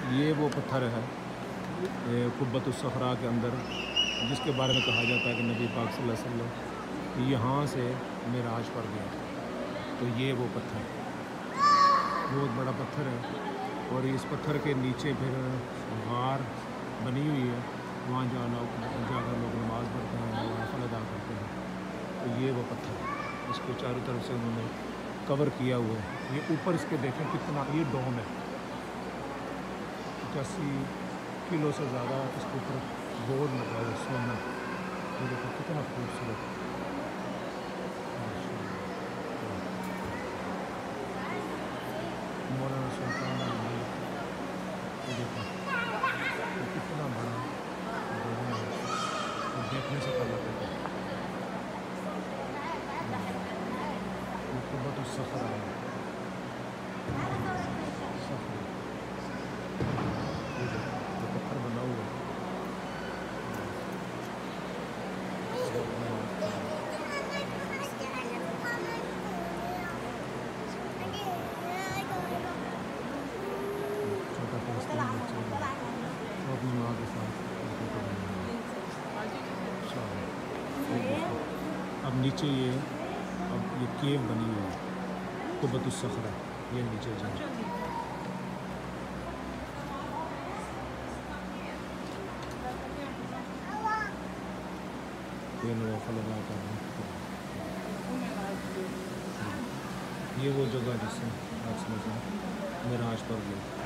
یہ وہ پتھر ہے قبۃ الصخرہ کے اندر، جس کے بارے میں کہا جاتا ہے کہ نبی پاک صلی اللہ علیہ وسلم یہاں سے معراج پر گیا۔ تو یہ وہ پتھر بہت بڑا پتھر ہے، اور اس پتھر کے نیچے پھر غار بنی ہوئی ہے، وہاں جا کر لوگ نماز پڑھتے ہیں، نوافل ادا کرتے ہیں۔ تو یہ وہ پتھر ہے، اس کو چاروں طرف سے انہوں نے کور کیا ہوا ہے۔ یہ اوپر اس کے دیکھیں کتنا، یہ ڈوم ہے، 85 کلو سے زیادہ اس کے اوپر گولڈ لگا ہوا ہے، سونا۔ یہ دیکھو کتنا خوبصورت، مولانا سلطان الملک۔ یہ دیکھو یہ کتنا بڑا ڈوم ہے، اور دیکھنے سے پتہ لگتا ہے یہ قبۃ الصخرہ ہے۔ صخرہ یہ دیکھو، یہ پتھر بنا ہوا ہے۔ چھوٹا فلسطینی بچہ ہے، وہ اپنی ماں کے ساتھ فوٹو بنا رہا ہے۔ اب نیچے یہ کیو بنی ہوئی ہے قبۃ الصخرہ، یہ نیچے جائیں۔ یہ نوافل ادا کر رہے ہیں۔ یہ وہ جگہ جس سے آپ سمجھیں معراج پر گئے۔